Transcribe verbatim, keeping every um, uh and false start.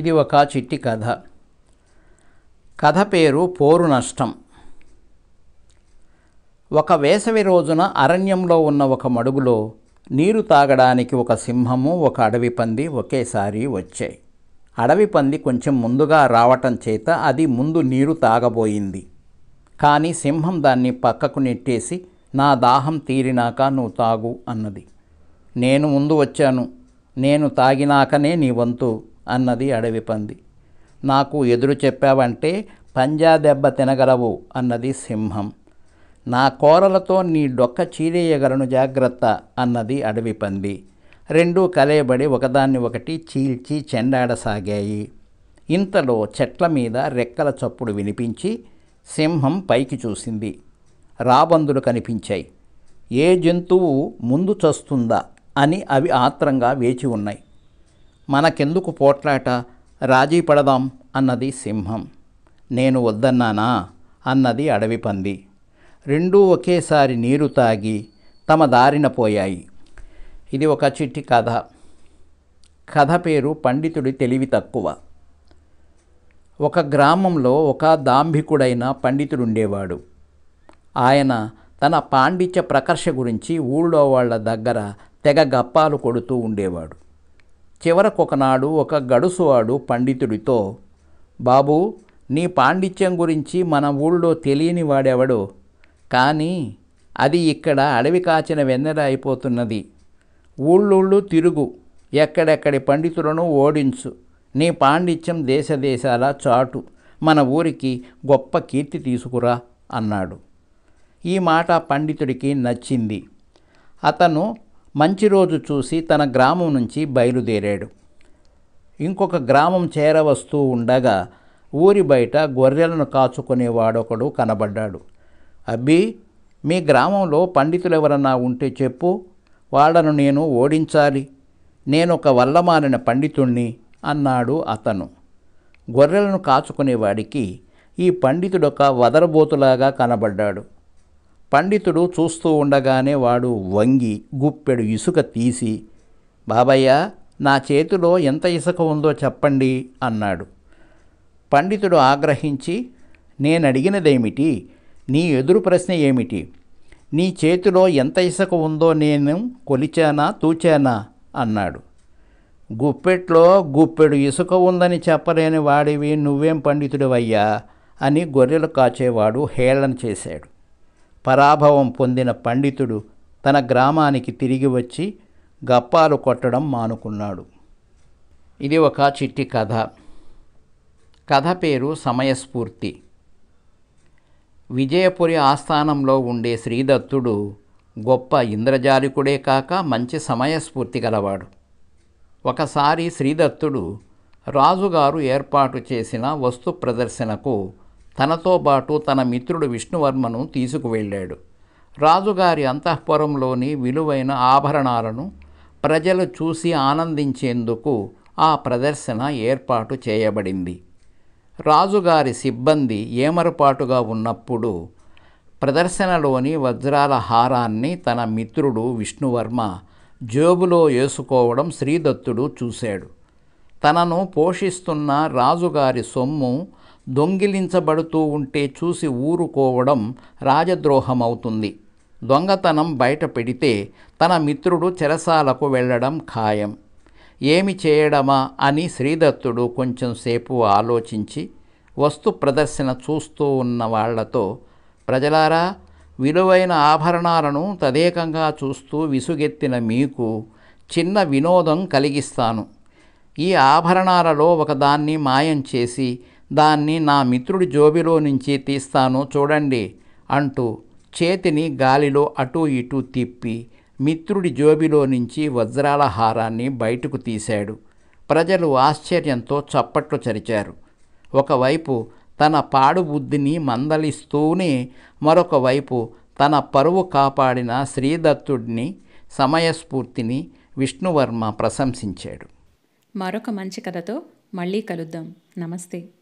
ఇది ఒక చిట్టి కథ. కథ పేరు పోరునష్టం. ఒక వేసవి రోజున అరణ్యంలో ఉన్న ఒక మడుగులో నీరు తాగడానికి ఒక సింహము, ఒక అడవి పంది ఒకేసారి వచ్చాయి. అడవి పంది కొంచెం ముందుగా రావటం చేత అది ముందు నీరు తాగబోయింది. కానీ సింహం దాన్ని పక్కకు నెట్టేసి, నా దాహం తీరినాక నువ్వు తాగు అన్నది. నేను ముందు వచ్చాను, నేను తాగినాకనే నీ వంతు అన్నది అడవి పంది. నాకు ఎదురు చెప్పావంటే పంజా దెబ్బ తినగలవు అన్నది సింహం. నా కోరలతో నీ డొక్క చీరేయగలను, జాగ్రత్త అన్నది అడవి పంది. రెండూ కలయబడి ఒకదాన్ని ఒకటి చీల్చి చెండాడసాగాయి. ఇంతలో చెట్ల మీద రెక్కల చప్పుడు వినిపించి సింహం పైకి చూసింది. రాబందులు కనిపించాయి. ఏ జంతువు ముందు చస్తుందా అని అవి ఆత్రంగా వేచి ఉన్నాయి. మనకెందుకు పోట్లాట, రాజీ పడదాం అన్నది సింహం. నేను వద్దన్నానా అన్నది అడవి పంది. రెండూ ఒకేసారి నీరు తాగి తమ దారిన పోయాయి. ఇది ఒక చిట్టి కథ. కథ పేరు పండితుడి తెలివి తక్కువ. ఒక గ్రామంలో ఒక దాంభికుడైన పండితుడుండేవాడు. ఆయన తన పాండిత్య ప్రకర్ష గురించి ఊళ్ళో వాళ్ళ దగ్గర తెగ గప్పాలు కొడుతూ ఉండేవాడు. చివరకొకనాడు ఒక గడుసువాడు పండితుడితో, బాబూ, నీ పాండిత్యం గురించి మన ఊళ్ళో తెలియని వాడెవడో, కానీ అది ఇక్కడ అడవి కాచిన వెన్నెల అయిపోతున్నది. ఊళ్ళూళ్ళు తిరుగు, ఎక్కడెక్కడి పండితులను ఓడించు, నీ పాండిత్యం దేశ దేశాల చాటు, మన ఊరికి గొప్ప కీర్తి తీసుకురా అన్నాడు. ఈ మాట పండితుడికి నచ్చింది. అతను మంచి రోజు చూసి తన గ్రామం నుంచి బయలుదేరాడు. ఇంకొక గ్రామం చేరవస్తూ ఉండగా ఊరి బయట గొర్రెలను కాచుకునేవాడొకడు కనబడ్డాడు. అబ్బీ, మీ గ్రామంలో పండితులు ఎవరన్నా ఉంటే చెప్పు, వాళ్ళను నేను ఓడించాలి. నేనొక వల్లమాలిన పండితుణ్ణి అన్నాడు అతను. గొర్రెలను కాచుకునేవాడికి ఈ పండితుడొక వదరబోతులాగా కనబడ్డాడు. పండితుడు చూస్తూ ఉండగానే వాడు వంగి గుప్పెడు ఇసుక తీసి, బాబయ్య, నా చేతిలో ఎంత ఇసుక ఉందో చెప్పండి అన్నాడు. పండితుడు ఆగ్రహించి, నేనడిగినదేమిటి, నీ ఎదురు ప్రశ్న ఏమిటి? నీ చేతిలో ఎంత ఇసుక ఉందో నేను కొలిచానా, తూచానా అన్నాడు. గుప్పెట్లో గుప్పెడు ఇసుక ఉందని చెప్పలేని వాడివి నువ్వేం పండితుడివయ్యా అని గొర్రెలు కాచేవాడు హేళన చేశాడు. పరాభవం పొందిన పండితుడు తన గ్రామానికి తిరిగి వచ్చి గప్పాలు కొట్టడం మానుకున్నాడు. ఇది ఒక చిట్టి కథ. కథ పేరు సమయస్ఫూర్తి. విజయపురి ఆస్థానంలో ఉండే శ్రీదత్తుడు గొప్ప ఇంద్రజాలికుడే కాక మంచి సమయస్ఫూర్తి గలవాడు. ఒకసారి శ్రీదత్తుడు రాజుగారు ఏర్పాటు చేసిన వస్తు ప్రదర్శనకు తనతో పాటు తన మిత్రుడు విష్ణువర్మను తీసుకువెళ్ళాడు. రాజుగారి అంతఃపురంలోని విలువైన ఆభరణాలను ప్రజలు చూసి ఆనందించేందుకు ఆ ప్రదర్శన ఏర్పాటు చేయబడింది. రాజుగారి సిబ్బంది ఏమరపాటుగా ఉన్నప్పుడు ప్రదర్శనలోని వజ్రాల హారాన్ని తన మిత్రుడు విష్ణువర్మ జేబులో వేసుకోవడం శ్రీదత్తుడు చూశాడు. తనను పోషిస్తున్న రాజుగారి సొమ్ము దొంగిలించబడుతూ ఉంటే చూసి ఊరుకోవడం రాజద్రోహమవుతుంది. దొంగతనం బయట పెడితే తన మిత్రుడు చెరసాలకు వెళ్ళడం ఖాయం. ఏమి చేయడమా అని శ్రీదత్తుడు కొంచెం సేపు ఆలోచించి వస్తు ప్రదర్శన చూస్తూ ఉన్న వాళ్లతో, ప్రజలారా, విలువైన ఆభరణాలను తదేకంగా చూస్తూ విసుగెత్తిన మీకు చిన్న వినోదం కలిగిస్తాను. ఈ ఆభరణాలలో ఒకదాన్ని మాయం చేసి దాన్ని నా మిత్రుడి జోబిలో నుంచి తీస్తాను చూడండి అంటూ చేతిని గాలిలో అటూ ఇటూ తిప్పి మిత్రుడి జోబిలో నుంచి వజ్రాల హారాన్ని బయటకు తీశాడు. ప్రజలు ఆశ్చర్యంతో చప్పట్లు చరిచారు. ఒకవైపు తన పాడు బుద్ధిని మందలిస్తూనే మరొక వైపు తన పరువు కాపాడిన శ్రీదత్తుడిని, సమయస్ఫూర్తిని విష్ణువర్మ ప్రశంసించాడు. మరొక మంచి కథతో మళ్ళీ కలుద్దాం. నమస్తే.